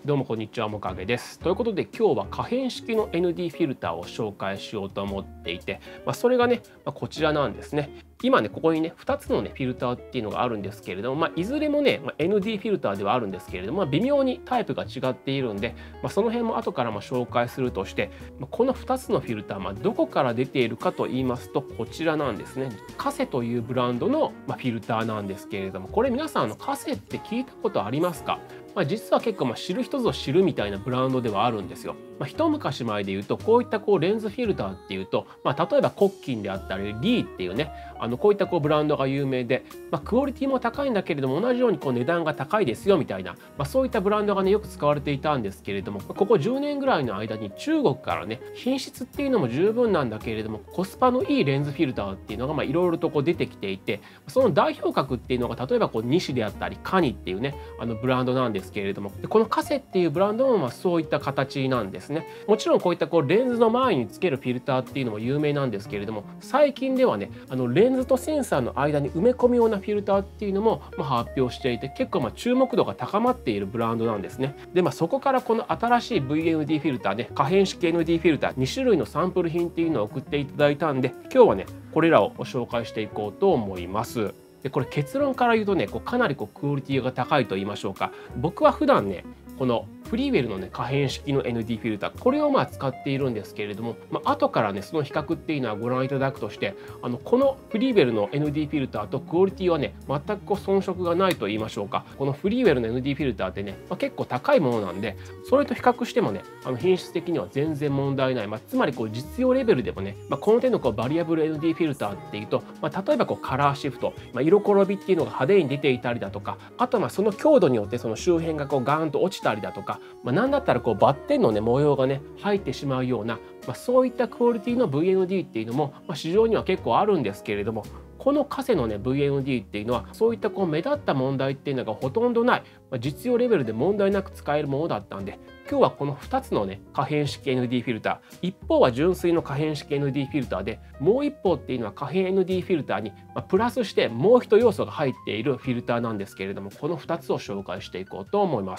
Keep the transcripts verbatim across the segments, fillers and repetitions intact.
どうもこんにちは、もかげです。ということで今日は可変式の エヌディー フィルターを紹介しようと思っていて、まあ、それがね、まあ、こちらなんですね。今ねここにねふたつのねフィルターっていうのがあるんですけれども、まあ、いずれもね、まあ、エヌディー フィルターではあるんですけれども、まあ、微妙にタイプが違っているんで、まあ、その辺も後からも紹介するとして、まあ、このふたつのフィルター、まあ、どこから出ているかと言いますとこちらなんですね。カセというブランドの、まあ、フィルターなんですけれども、これ皆さんあのカセって聞いたことありますか？まあ、実は結構まあ知る人ぞ知るみたいなブランドではあるんですよ。まあ、一昔前で言うとこういったこうレンズフィルターっていうと、まあ、例えばコッキンであったりリーっていうねあのこういったこうブランドが有名で、まあ、クオリティも高いんだけれども同じようにこう値段が高いですよみたいな、まあ、そういったブランドがねよく使われていたんですけれども、ここじゅうねんぐらいの間に中国からね品質っていうのも十分なんだけれどもコスパのいいレンズフィルターっていうのがいろいろとこう出てきていて、その代表格っていうのが例えばこう西であったりカニっていうねあのブランドなんですけれども、でこのカセっていうブランドもまあそういった形なんですね。もちろんこういったこうレンズの前につけるフィルターっていうのも有名なんですけれども、最近ではねあのレンズとセンサーの間に埋め込むようなフィルターっていうのもまあ発表していて、結構まあ注目度が高まっているブランドなんですね。でまあそこからこの新しい ブイエヌディー フィルターね、可変式 エヌディー フィルターに種類のサンプル品っていうのを送っていただいたんで、今日はねこれらをご紹介していこうと思います。でこれ結論から言うとねこうかなりこうクオリティが高いと言いましょうか。僕は普段ねこのフリーウェルのね可変式の エヌディー フィルター、これをまあ使っているんですけれども、まあ後からねその比較っていうのはご覧いただくとして、あのこのフリーウェルの エヌディー フィルターとクオリティはね全くこう遜色がないと言いましょうか。このフリーウェルの エヌディー フィルターってね、まあ、結構高いものなんで、それと比較してもねあの品質的には全然問題ない、まあ、つまりこう実用レベルでもね、まあ、この手のこうバリアブル エヌディー フィルターっていうと、まあ、例えばこうカラーシフト、まあ、色転びっていうのが派手に出ていたりだとか、あとはまあその強度によってその周辺がこうガーンと落ちたりだとか、まあ、なんだったらこうバッテンのね模様がね入ってしまうような、まあ、そういったクオリティの ブイエヌディー っていうのも、まあ、市場には結構あるんですけれども、このカセのね ブイエヌディー っていうのはそういったこう目立った問題っていうのがほとんどない、まあ、実用レベルで問題なく使えるものだったんで、今日はこのふたつのね可変式 エヌディー フィルター、一方は純粋の可変式 エヌディー フィルターで、もう一方っていうのは可変 エヌディー フィルターにプラスしてもう一要素が入っているフィルターなんですけれども、このふたつを紹介していこうと思います。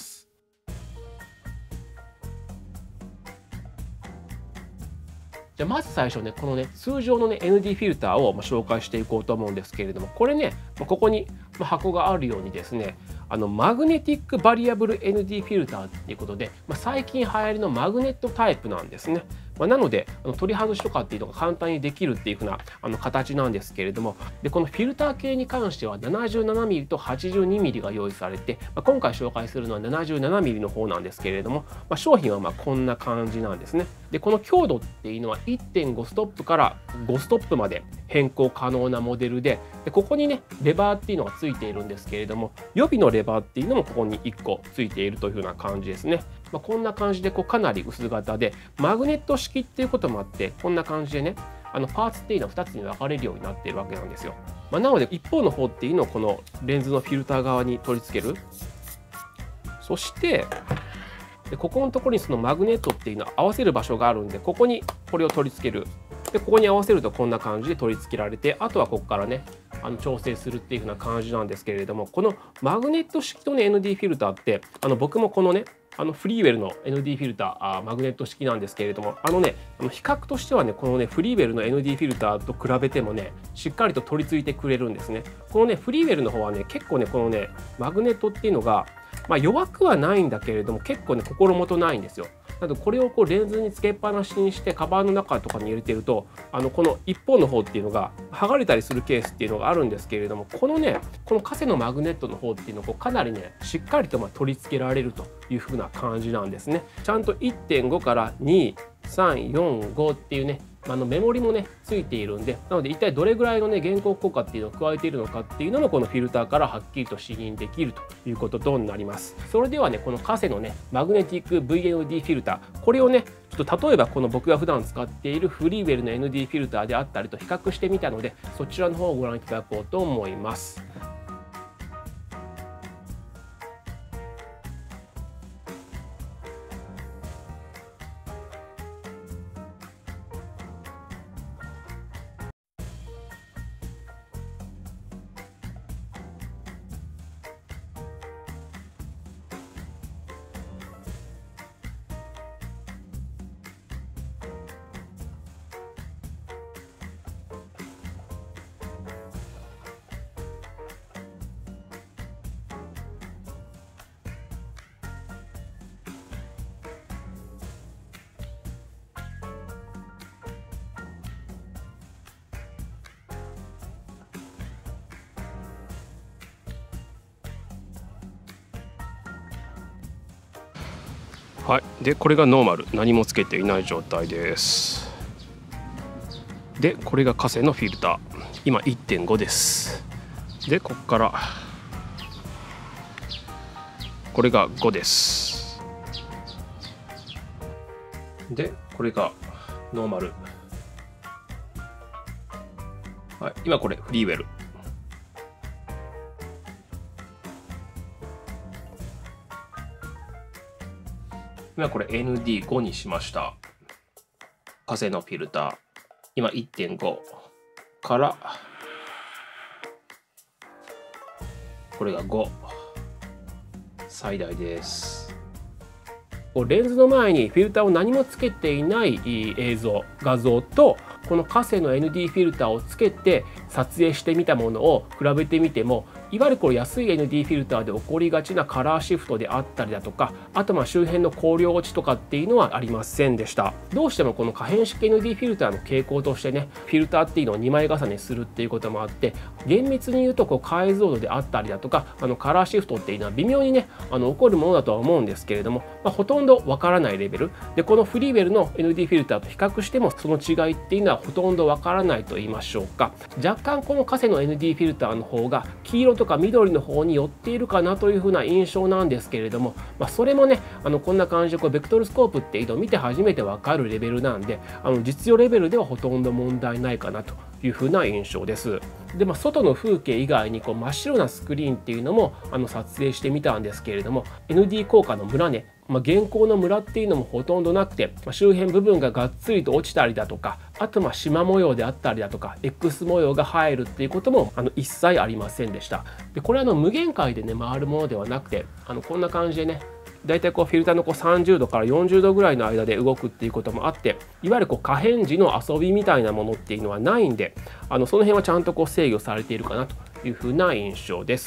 じゃあまず最初ねこのね通常のね エヌディー フィルターをまあ紹介していこうと思うんですけれども、これねここに箱があるようにですね、あのマグネティックバリアブル エヌディー フィルターっていうことで、まあ、最近流行りのマグネットタイプなんですね。まあ、なのであの取り外しとかっていうのが簡単にできるっていう風なあの形なんですけれども、でこのフィルター系に関しては ななじゅうななミリ と はちじゅうにミリ が用意されて、まあ、今回紹介するのは ななじゅうななミリ の方なんですけれども、まあ、商品はまあこんな感じなんですね。でこの強度っていうのは いってんご ストップからごストップまで変更可能なモデルで、でここにねレバーっていうのがついているんですけれども、予備のレバーっていうのもここにいっこついているという風な感じですね。まあ、こんな感じでこうかなり薄型でマグネット式っていうこともあって、こんな感じでねあのパーツっていうのはふたつに分かれるようになっているわけなんですよ。まあ、なので一方の方っていうのをこのレンズのフィルター側に取り付ける。そしてでここのところにそのマグネットっていうのを合わせる場所があるんで、ここにこれを取り付ける。でここに合わせるとこんな感じで取り付けられて、あとはここからねあの調整するっていう風な感じなんですけれども、このマグネット式の、ね、エヌディー フィルターってあの僕もこのねあのフリーウェルの エヌディー フィルターあマグネット式なんですけれども、あのねあの比較としてはねこのねフリーウェルの エヌディー フィルターと比べてもねしっかりと取り付いてくれるんですね。このねフリーウェルの方はね結構ねこのねマグネットっていうのがまあ弱くはないんだけれども結構ね心もとないんですよ。なのでこれをこうレンズにつけっぱなしにしてカバンの中とかに入れてると、あのこの一方の方っていうのが剥がれたりするケースっていうのがあるんですけれども、このねこのカセのマグネットの方っていうのをこうかなりねしっかりとまあ取り付けられるという風な感じなんですね。ちゃんと いってんご からに、さん、よん、ごっていうねあのメモリもねついているんで、なので一体どれぐらいのね原稿効果っていうのを加えているのかっていうのもこのフィルターからはっきりと視認できるということとなります。それではねこのカセのねマグネティック ブイエヌディー フィルター、これをねちょっと例えばこの僕が普段使っているフリーウェルの エヌディー フィルターであったりと比較してみたので、そちらの方をご覧いただこうと思います。 はい、でこれがノーマル、何もつけていない状態です。でこれがカセのフィルター、今 いってんご です。でここからこれがごです。でこれがノーマル、はい、今これフリーウェル。今これ エヌディーご にしました。カセのフィルター、今 いってんご からこれがご、最大です。レンズの前にフィルターを何もつけていない映像、画像とこのカセの エヌディー フィルターをつけて撮影してみたものを比べてみても、いわゆるこれ安い エヌディー フィルターで起こりがちなカラーシフトであったりだとか、あとまあ周辺の光量落ちとかっていうのはありませんでした。どうしてもこの可変式 エヌディー フィルターの傾向としてね、フィルターっていうのをにまい重ねするっていうこともあって、厳密に言うとこう解像度であったりだとか、あのカラーシフトっていうのは微妙にねあの起こるものだとは思うんですけれども、まあ、ほとんどわからないレベルで、このフリーウェルの エヌディー フィルターと比較してもその違いっていうのはほとんどわからないと言いましょうか。若干このカセの エヌディー フィルターの方が黄色とか緑の方に寄っているかなというふうな印象なんですけれども、まあ、それもねあのこんな感じでこうベクトルスコープっていうのを見て初めてわかるレベルなんで、あの実用レベルではほとんど問題ないかなというふうな印象です。で、まあ、外の風景以外にこう真っ白なスクリーンっていうのもあの撮影してみたんですけれども、 エヌディー 効果のムラね、まあ、現光のムラっていうのもほとんどなくて、まあ、周辺部分ががっつりと落ちたりだとか、あとまあ縞模様であったりだとか X 模様が入るっていうこともあの一切ありませんでした。でこれはあの無限界でね回るものではなくて、あのこんな感じでねだいたいこうフィルターのこうさんじゅうどからよんじゅうどぐらいの間で動くっていうこともあって、いわゆるこう可変時の遊びみたいなものっていうのはないんで、あのその辺はちゃんとこう制御されているかなというふうな印象です。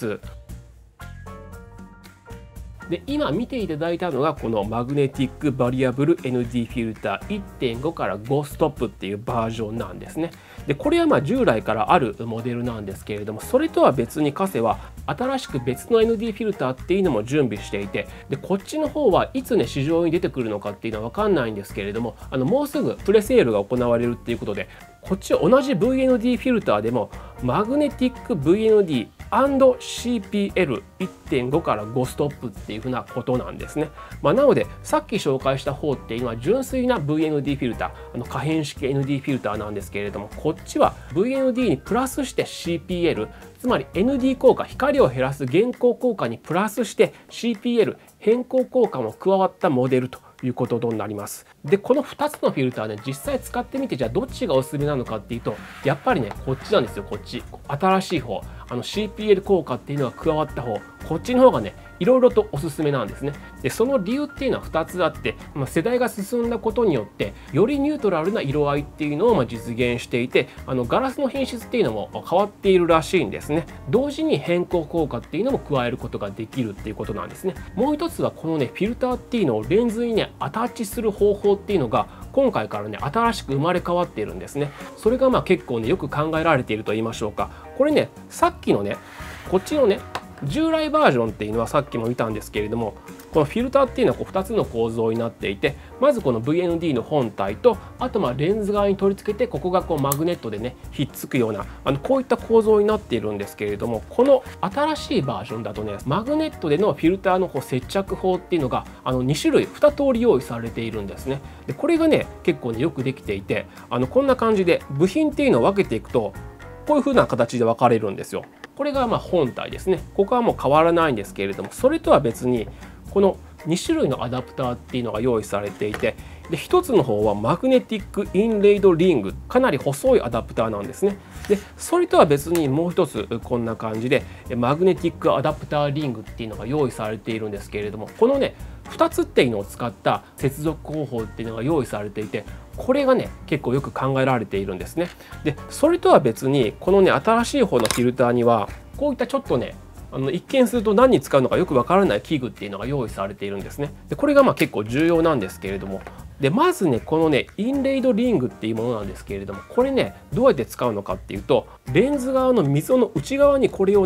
で今見ていただいたのがこのマグネティックバリアブル エヌディー フィルター いってんご からごストップっていうバージョンなんですね。でこれはまあ従来からあるモデルなんですけれども、それとは別にカセは新しく別の エヌディー フィルターっていうのも準備していて、でこっちの方はいつね市場に出てくるのかっていうのは分かんないんですけれども、あのもうすぐプレセールが行われるっていうことで、こっち同じ ブイエヌディー フィルターでもマグネティック ブイエヌディーシーピーエルいってんご からごストップっていうふうなことなんですね。まあ、なのでさっき紹介した方っていうのは純粋な ブイエヌディー フィルター、あの可変式 エヌディー フィルターなんですけれども、こっちは ブイエヌディー にプラスして シーピーエル、つまり エヌディー 効果、光を減らす現光効果にプラスして シーピーエル 変光効果も加わったモデルということとなります。でこのふたつのフィルターね実際使ってみて、じゃあどっちがおすすめなのかっていうと、やっぱりねこっちなんですよ。こっち新しい方、あの シーピーエル 効果っていうのが加わった方、こっちの方がねいろいろとおすすめなんですね。でその理由っていうのはふたつあって、まあ、世代が進んだことによってよりニュートラルな色合いっていうのをまあ実現していて、あのガラスの品質っていうのも変わっているらしいんですね。同時に変光効果っていうのも加えることができるっていうことなんですね。もう一つはこのねフィルターっていうのをレンズにねアタッチする方法っていうのが今回からね新しく生まれ変わっているんですね。それがまあ結構ねよく考えられていると言いましょうか。これねさっきのねこっちのね従来バージョンっていうのはさっきも見たんですけれども、このフィルターっていうのはこうふたつの構造になっていて、まずこの ブイエヌディー の本体と、あとまあレンズ側に取り付けてここがこうマグネットでねひっつくようなあのこういった構造になっているんですけれども、この新しいバージョンだとねマグネットでのフィルターのこう接着法っていうのがあのにしゅるいに通り用意されているんですね。でこれがね結構ねよくできていて、あのこんな感じで部品っていうのを分けていくとこういう風な形で分かれるんですよ。これがまあ本体ですね。ここはもう変わらないんですけれども、それとは別にこのにしゅるいのアダプターっていうのが用意されていて、でひとつの方はマグネティックインレイドリング、かなり細いアダプターなんですね。でそれとは別にもう一つこんな感じでマグネティックアダプターリングっていうのが用意されているんですけれども、このねふたつっていうのを使った接続方法っていうのが用意されていて、これがね結構よく考えられているんですね。でそれとは別にこのね新しい方のフィルターにはこういったちょっとねあの一見すると何に使うのかよくわからない器具っていうのが用意されているんですね。でこれがまあ結構重要なんですけれども、でまずねこのねインレイドリングっていうものなんですけれども、これねどうやって使うのかっていうと、レンズ側の溝の内側にこれをね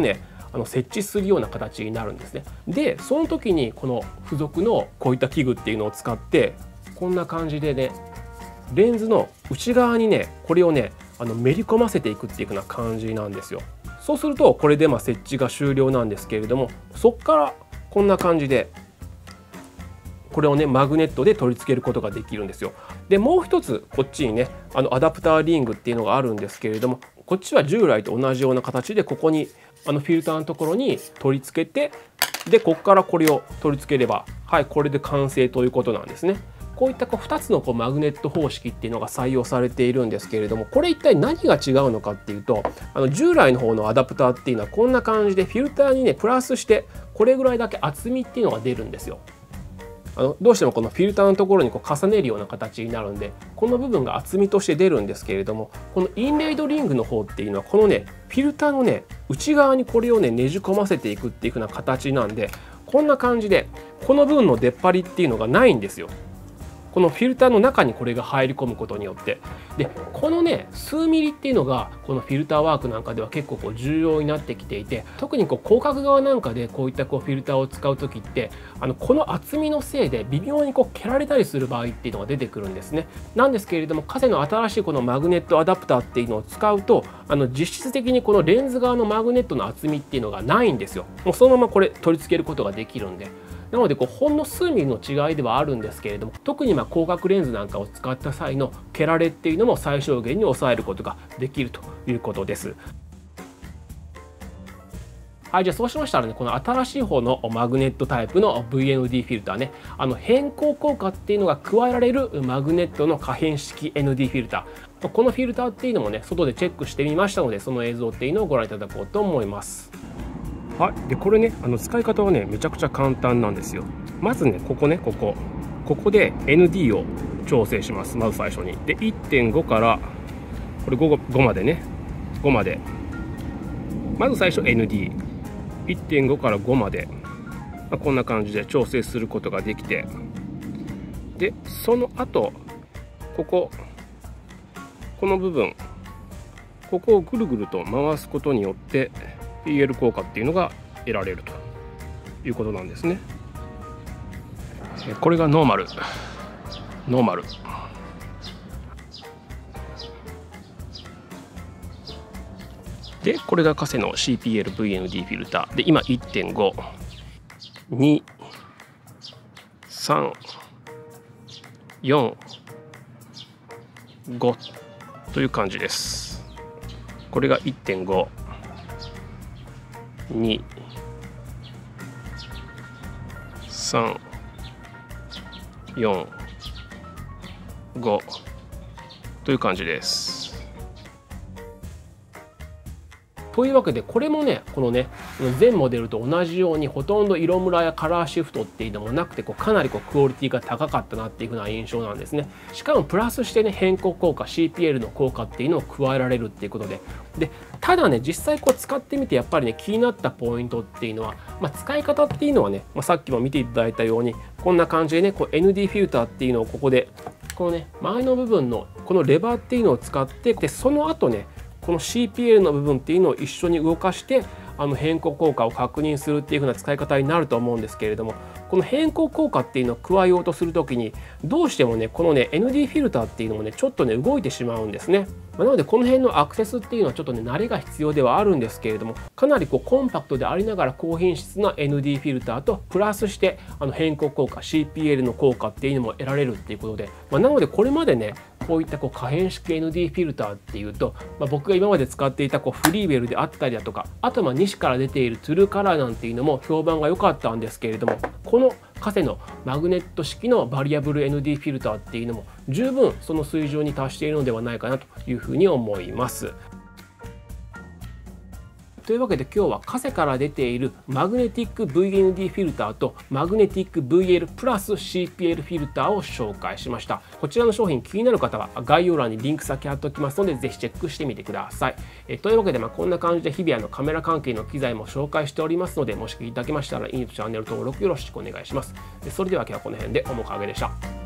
あの設置するような形になるんですね。でその時にこの付属のこういった器具っていうのを使ってこんな感じでねレンズの内側にねこれをねあのめり込ませていくっていう風な感じなんですよ。そうするとこれでまあ設置が終了なんですけれども、そこからこんな感じでこれをねマグネットで取り付けることができるんですよ。でもう一つこっちにねあのアダプターリングっていうのがあるんですけれども、こっちは従来と同じような形でここにあのフィルターのところに取り付けて、でここからこれを取り付ければはいこれで完成ということなんですね。こういったこうふたつのこうマグネット方式っていうのが採用されているんですけれども、これ一体何が違うのかっていうと、あの従来の方のアダプターっていうのはこんな感じでフィルターにねプラスしてこれぐらいだけ厚みっていうのが出るんですよ。あのどうしてもこのフィルターのところにこう重ねるような形になるんで、この部分が厚みとして出るんですけれども、このインレイドリングの方っていうのはこのねフィルターのね内側にこれをねねじ込ませていくっていう風な形なんで、こんな感じでこの部分の出っ張りっていうのがないんですよ。このフィルターの中にこれが入り込むことによって、でこのね数ミリっていうのがこのフィルターワークなんかでは結構こう重要になってきていて、特にこう広角側なんかでこういったこうフィルターを使う時ってあのこの厚みのせいで微妙にこう蹴られたりする場合っていうのが出てくるんですね。なんですけれどもカセの新しいこのマグネットアダプターっていうのを使うと、あの実質的にこのレンズ側のマグネットの厚みっていうのがないんですよ。もうそのままこれ取り付けることができるんで。なのでこうほんの数ミリの違いではあるんですけれども、特にまあ広角レンズなんかを使った際の蹴られっていうのも最小限に抑えることができるということです。はい、じゃあそうしましたらね、この新しい方のマグネットタイプの ブイエヌディー フィルターね、あの変更効果っていうのが加えられるマグネットの可変式 エヌディー フィルター、このフィルターっていうのもね外でチェックしてみましたので、その映像っていうのをご覧いただこうと思います。はい、でこれねあの使い方はねめちゃくちゃ簡単なんですよ。まずねここねここここで エヌディー を調整します。まず最初にで いってんご からこれ 5, 5までねごまで、まず最初 エヌディーいってんご からごまで、まあ、こんな感じで調整することができて、でその後こここの部分ここをぐるぐると回すことによってピーエル 効果っていうのが得られるということなんですね。これがノーマルノーマルで、これがカセの シーピーエルブイエヌディー フィルターで、今 いってんご、に、さん、よん、ごという感じです。これが いってんご、に、さん、よん、ごという感じです。というわけでこれもねこのね全モデルと同じようにほとんど色ムラやカラーシフトっていうのもなくて、こうかなりこうクオリティが高かったなっていう風な印象なんですね。しかもプラスしてね変更効果 シーピーエル の効果っていうのを加えられるっていうことで、でただね実際こう使ってみてやっぱりね気になったポイントっていうのは、まあ、使い方っていうのはね、まあ、さっきも見ていただいたようにこんな感じでねこう エヌディー フィルターっていうのをここでこのね前の部分のこのレバーっていうのを使って、でその後ねこの シーピーエル の部分っていうのを一緒に動かしてあの変更効果を確認するっていう風な使い方になると思うんですけれども、この変更効果っていうのを加えようとするときにどうしてもねこのね エヌディー フィルターっていうのもねちょっとね動いてしまうんですね。なのでこの辺のアクセスっていうのはちょっとね慣れが必要ではあるんですけれども、かなりこうコンパクトでありながら高品質な エヌディー フィルターとプラスしてあの変更効果 シーピーエル の効果っていうのも得られるっていうことで、まあ、なのでこれまでねこういったこう可変式 エヌディー フィルターっていうと、まあ、僕が今まで使っていたこうフリーウェルであったりだとか、あとまあ西から出ているトゥルーカラーなんていうのも評判が良かったんですけれども、このカセのマグネット式のバリアブル エヌディー フィルターっていうのも十分その水準に達しているのではないかなというふうに思います。というわけで今日はカセから出ているマグネティック ブイエヌディー フィルターとマグネティック ブイエル プラス シーピーエル フィルターを紹介しました。こちらの商品気になる方は概要欄にリンク先貼っておきますのでぜひチェックしてみてください。えというわけでまあこんな感じで日々あのカメラ関係の機材も紹介しておりますので、もし聞いていただけましたらいいねとチャンネル登録よろしくお願いします。それでは今日はこの辺で、面影でした。